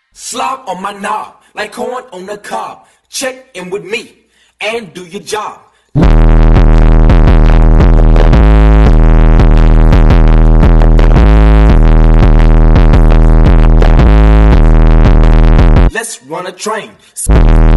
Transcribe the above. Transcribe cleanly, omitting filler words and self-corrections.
Slob on my knob, like corn on the cob. Check in with me and do your job. Let's run a train.